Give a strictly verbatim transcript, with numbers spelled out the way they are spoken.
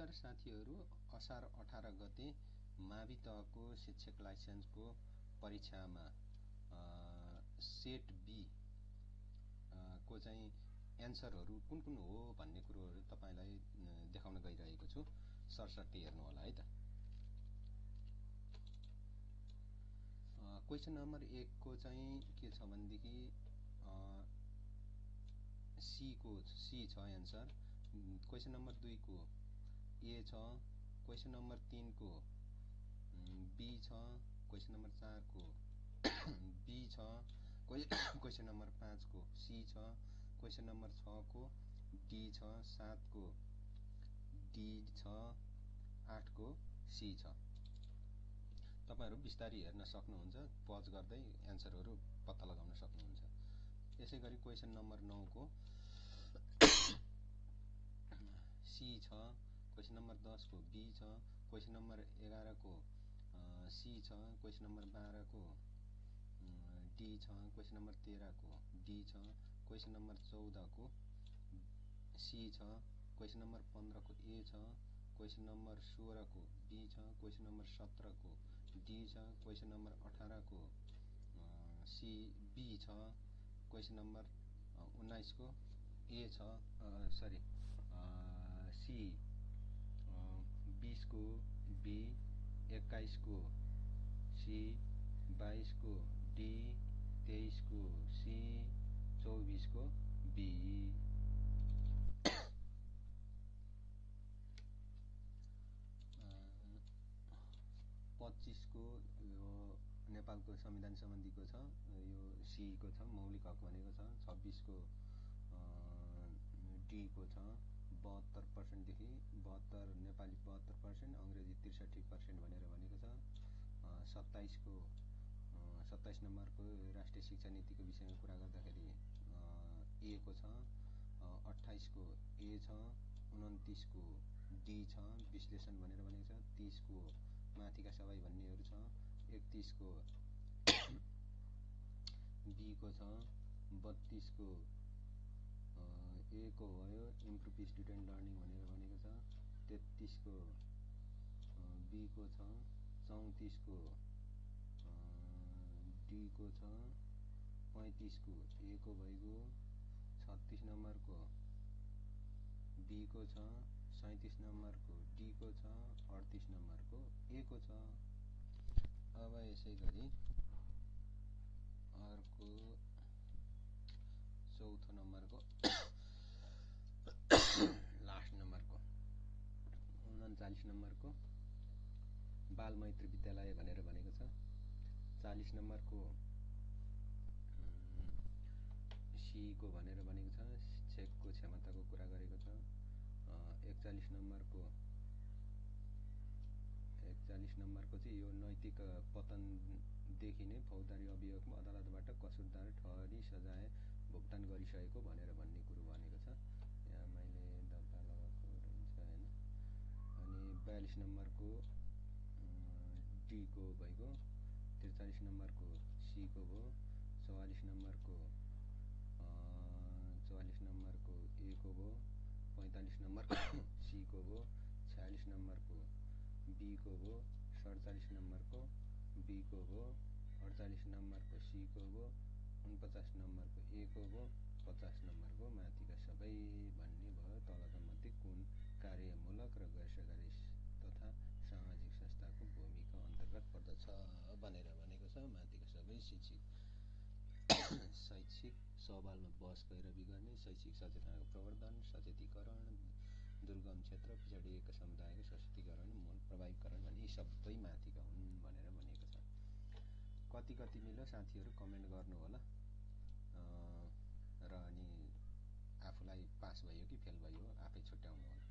Number साथीहरु असार अठार गते मावि तहको शिक्षक लाइसेन्सको परीक्षामा सेट बी को चाहिँ एन्सरहरु कुन कुन हो भन्ने कुरोहरु तपाईलाई देखाउन गइरहेको छु। सरसट्टै हेर्नु होला है त। क्वेशन नम्बर एक को चाहिँ के छ भनेदेखि सी को सी छ एन्सर। क्वेशन नम्बर दुई को ए छ। क्वेशन नम्बर तीन को बी छ। क्वेशन नम्बर चार को बी छ। क्वेशन नम्बर पाँच को सी छ। क्वेशन नम्बर छ को डी छ। सात को डी छ। आठ को सी छ। तपाईहरु बिस्तारै हेर्न सक्नुहुन्छ, पज गर्दै एन्सरहरु पत्ता लगाउन सक्नुहुन्छ। यसैगरी क्वेशन नम्बर नौ को सी छ। क्वेशन नम्बर दस को बी छ। क्वेशन नम्बर एघार को सी छ। क्वेशन नम्बर बाह्र को डी छ। क्वेशन नम्बर तेह्र को डी छ। क्वेशन नम्बर चौध को सी छ। क्वेशन नम्बर पन्ध्र को ए छ। क्वेशन नम्बर सोह्र को बी छ। क्वेशन नम्बर सत्र को डी छ। क्वेशन नम्बर अठारह को सी बी छ। क्वेशन नम्बर उन्नाइस को ए छ। Sorry C. बीस को बी। एक्काइस को सी। बाइस को डी। तेईस को सी। चौबीस को बी। पच्चीस को यो नेपालको संविधान सम्बन्धीको छ, यो सी को छ, मौलिक हक भनेको छ। छब्बीस को डी को छ, बहत्तर पर्सेंट देखि बहत्तर, नेपाली बहत्तर पर्सेंट, अंग्रेजी त्रिसठी पर्सेंट भनेर भनेको छ। सत्ताइस को सत्ताइस नम्बर को राष्ट्रिय शिक्षा नीतिको विषयमा कुरा गर्दाखेरि ए को छ। अट्ठाइस को ए छ। उनन्तीस को डी छ, विश्लेषण भनेर भनेको छ। तीस को माथिका सबै भन्नेहरु छ। एकतीस को बी को छ। बत्तीस को ए को भयो, इम्प्रुभ स्टुडेन्ट लर्निङ भनेर भनेको छ। तेत्तीस को बी को छ। चौंतीस को डी को छ। पैंतीस को ए को भइगयो। छत्तीस नम्बर को बी को छ। सैंतीस नम्बर को डी को छ। अड़तीस नम्बर को ए को छ। अब यसै गरी अर्को चौथो नम्बर को लास्ट नम्बर को उनचालीस नम्बर को बाल मैत्री विद्यालय भनेर भनेको छ। चालीस नम्बर को सी को भनेर भनेको छ, शिक्षकको क्षमताको कुरा गरेको छ। एकचालीस नम्बर को एकचालीस नम्बर को चाहिँ यो नैतिक पतन देखिने फौजदारी अभियोगमा अदालतबाट कसुरदार ठहरी सजाय भुक्तान गरिसकेको भनेर भन्ने कुरो भनेको छ। यहाँ मैले दब्बा लगाएको हुन्छ हैन। अनि बयालीस नम्बर को डी को भइगयो। त्रिचालीस नम्बर को सी को भयो। चौवालीस नम्बर को चौवालीस नम्बर को ए को भयो। पैंतालीस नम्बर को सी को भयो। छयालीस नम्बर को बी को भयो। सड़चालीस नम्बर को बी को भयो। अड़चालीस नम्बर को सी को भयो। उनपचास नम्बर को ए को भयो। पचास नम्बर को माथिका सबै भन्ने भयो। तलका मध्ये कुन कार्यमूलक र गैर सरकारी तथा सामाजिक संस्थाको भूमिका अन्तर्गत पर्दछ भनेर भनेको छ। माथिका सबै शैक्षिक शैक्षिक सवालमा बहस पैरवी गर्ने, शैक्षिक सचेतनाको प्रवर्धन, सचेतीकरण, दुर्गम क्षेत्र, पिछडिएका समुदायको सशक्तिकरण, मूल प्रभावीकरण भन्ने सबै माथिका हुन् भनेर भनेको छ। कति कति मिल्यो साथीहरु कमेन्ट गर्नु होला। र अनि आफुलाई पास भयो कि फेल भयो आफै छुट्याउनु होला।